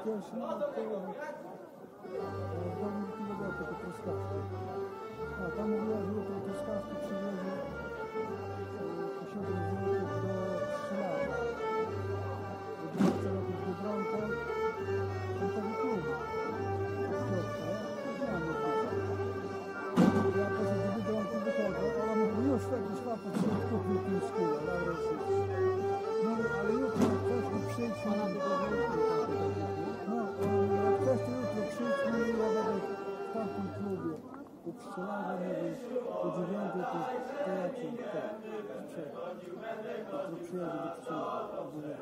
Pierwszy to do truskawki. A tam mówiła, że jutro truskawki przywiezie 7 zł do strzelania. Gdy chce robić Biedronkę, to tego klubu. Ja też z Biedronki wychodzę, a ona mówi, już jakiś facet się kupił piłskie, no ale jutro jak ktoś mi przyjdzie, no jak ktoś to jutro przyjdzie, ja będę w tamtym klubie. U pszczelarza mówisz, o 9 to ja ci jutro przyjadę do pszczelarza, o 9.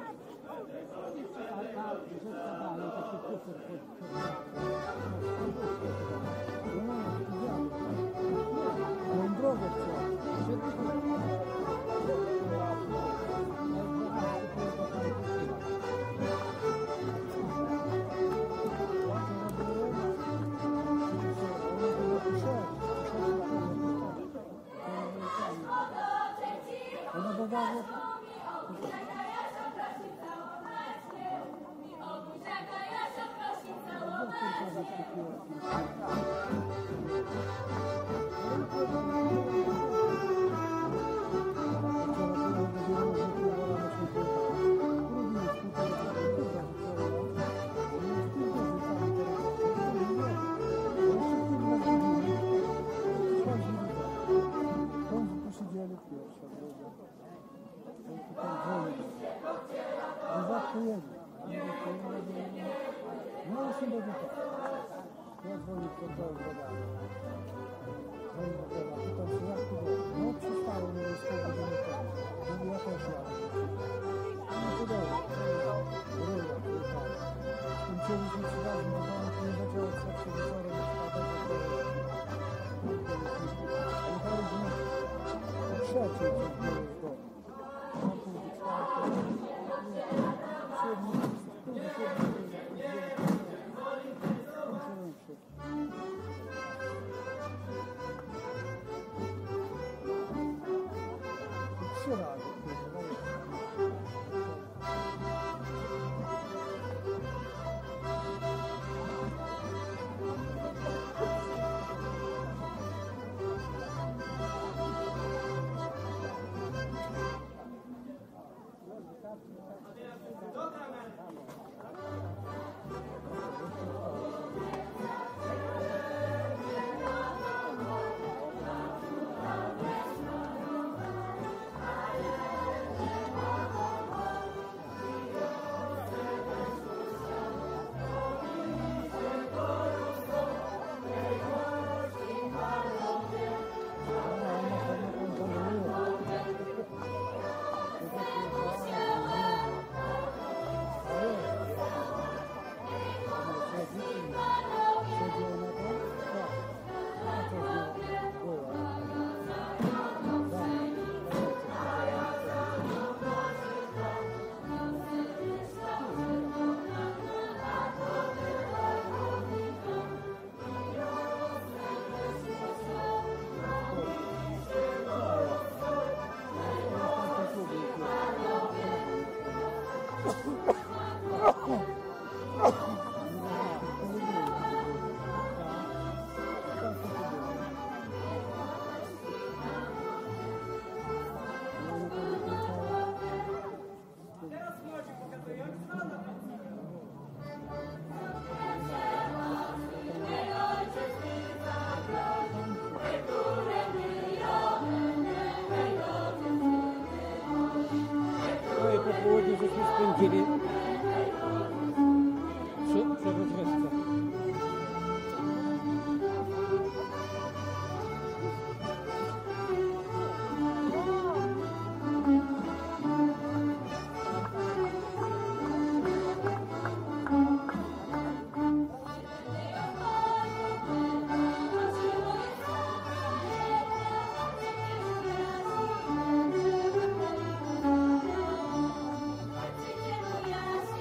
Mam drogę ona bagaże no już nie będzie tak. Ja dzwonię w kontrolę brodami. Dzwonię do broda. Pytam się, jak to było? No przestało mnie już pół godziny temu. Mówi, ja też jadę. No to dobra. Ryja, przyjechała. Skończyliśmy się razem do domu, nie zaczęło się wieczorem spadać. Jechaliśmy o trzeciej gdzieś było w domu. Na pół do czwartej. Trzy razy. Popołudnie żeśmy spędzili przy rozrywce. Yeah.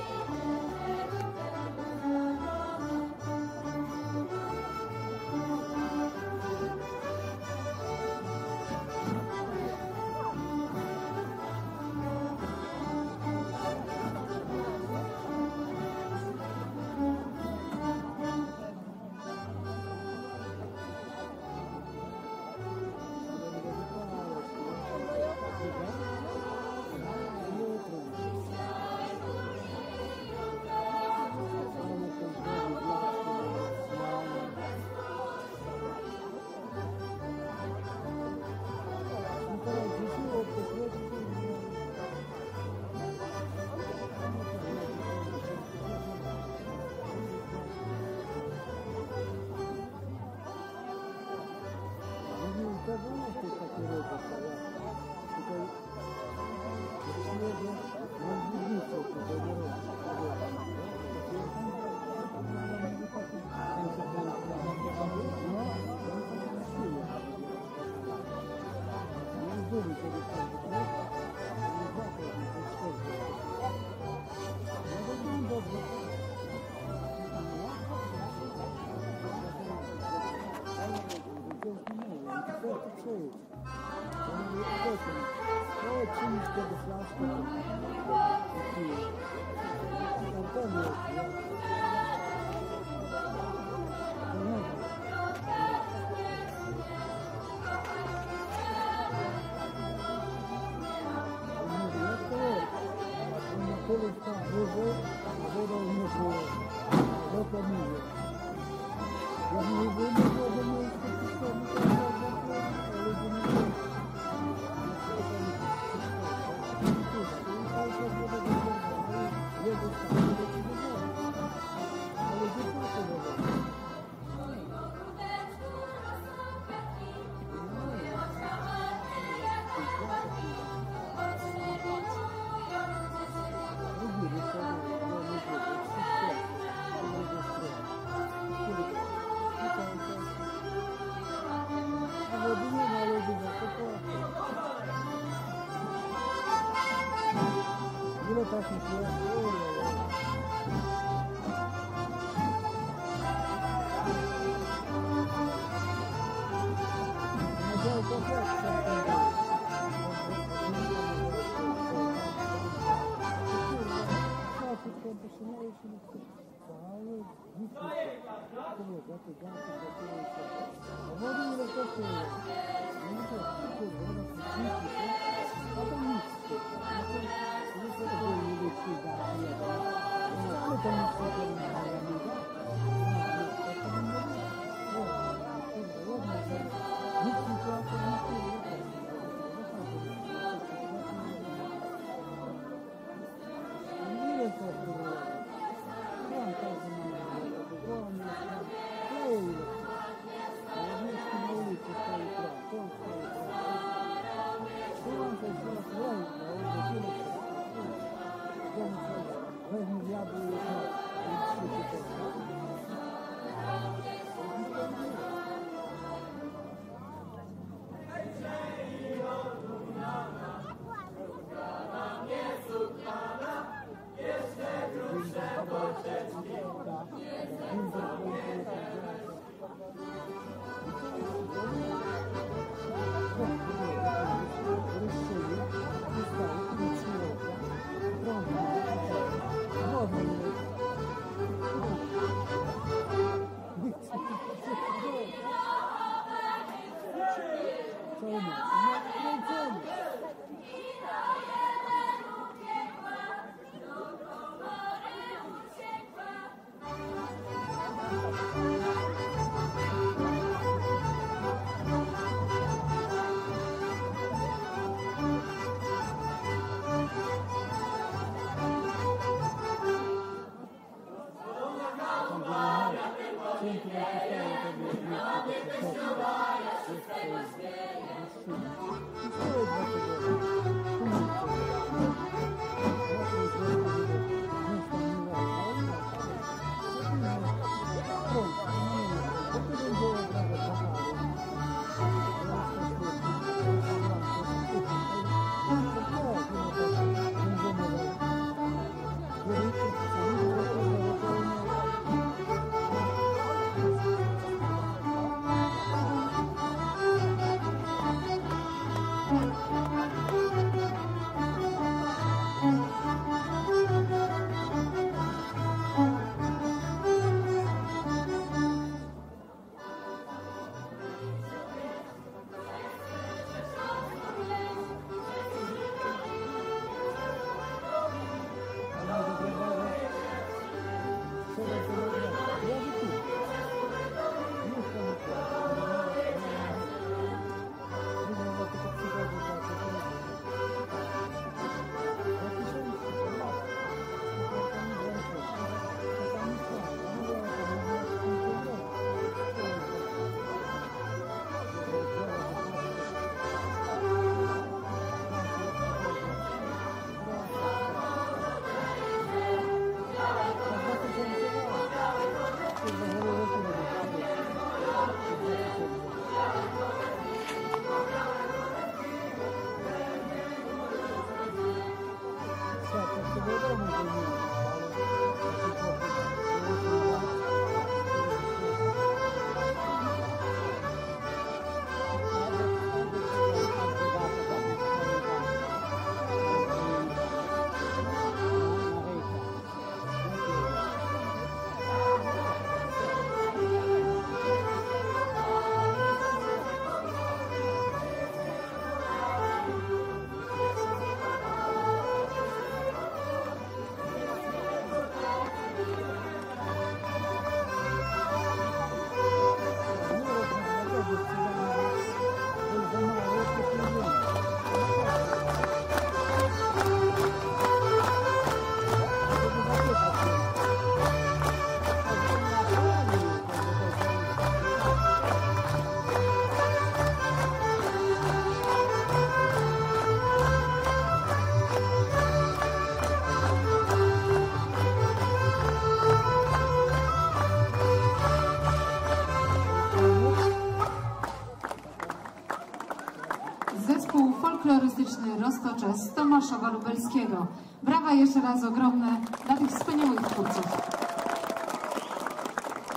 Zespół folklorystyczny Roztocze z Tomaszowa Lubelskiego. Brawa jeszcze raz ogromne dla tych wspaniałych twórców.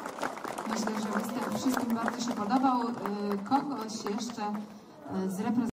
Myślę, że występ wszystkim bardzo się podobał. Kogoś jeszcze z reprezentacji